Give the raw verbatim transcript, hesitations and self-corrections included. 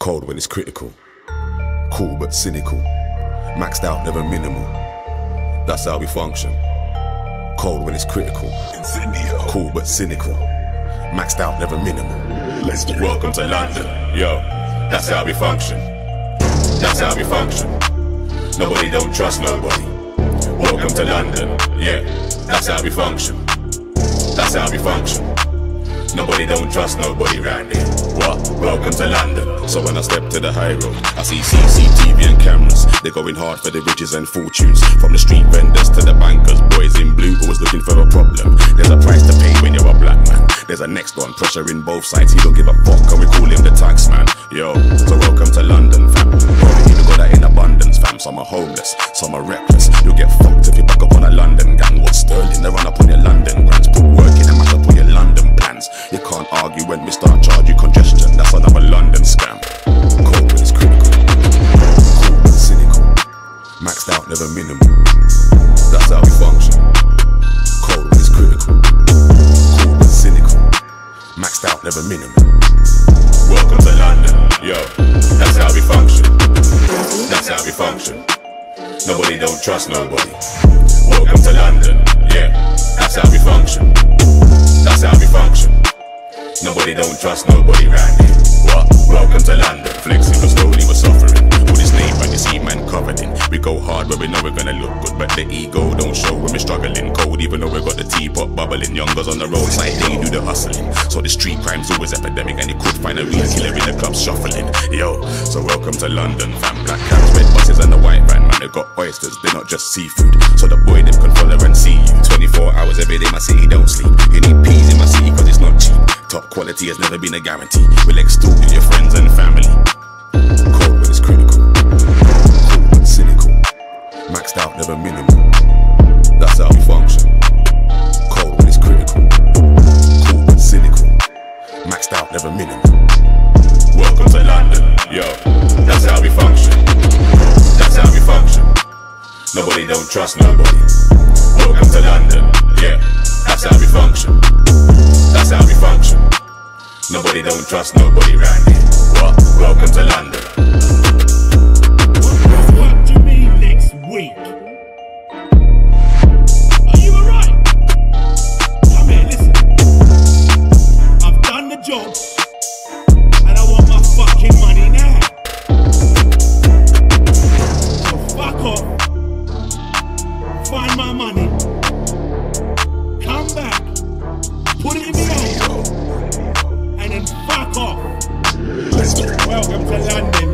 Cold when it's critical, cool but cynical, maxed out never minimal. That's how we function. Cold when it's critical, cool but cynical, maxed out never minimal. Let's do it. Welcome to London, yo. That's how we function. That's how we function. Nobody don't trust nobody. Welcome to London, yeah. That's how we function. That's how we function. Nobody don't trust nobody round here. What? Welcome to London. So when I step to the high road, I see C C T V and cameras. They're going hard for the riches and fortunes. From the street vendors to the bankers, boys in blue always looking for a problem. There's a price to pay when you're a black man. There's a next one, pressure in both sides. He don't give a fuck, and we call him the tax man. Yo, so welcome to London, fam. Probably even got that in abundance, fam. Some are homeless, some are reckless. You'll get fucked if you back up on a London gang. What's sterling? They run up on your London grants. Put work in and mash up on your London plans. You can't argue when we start charge you congestion. That's another London scam. Cold when it's critical, cool but cynical, maxed out never minimal. That's how we function. Cold when it's critical, cool but cynical, maxed out never minimal. Welcome to London, yo. That's how we function. That's how we function. Nobody don't trust nobody. Welcome to London, yeah. That's how we function. That's how we function. Nobody don't trust nobody round here. What? Welcome to London. Flexing but slowly we're suffering. All this name and you see man covered in. We go hard where we know we're gonna look good, but the ego don't show when we're struggling. Cold even though we got the teapot bubbling. Youngers on the roadside, they do the hustling. So the street crime's always epidemic, and you could find a real killer in the club shuffling. Yo, so welcome to London, fam. Black cabs, red buses and the white van, man. They got oysters, they're not just seafood. So the boy them can follow and see you. twenty-four hours every day, my city don't sleep. You need peas in my city cause it's not cheap. Top quality has never been a guarantee. We'll extort your friends and family. Cold when it's critical, cool but cynical, maxed out never minimal. That's how we function. Cold when it's critical, cool but cynical, maxed out never minimal. Welcome to London, yo. That's how we function. That's how we function. Nobody don't trust nobody. Welcome to London, yeah. That's how we function. That's how we function. Nobody don't trust nobody round here. What? Welcome to London. What do you mean next week? Are you alright? Come here, listen. I've done the job, and I want my fucking money now. So fuck off. Find my money. Come back. Put it in the oven. And then fuck off. Let's go. Welcome to London.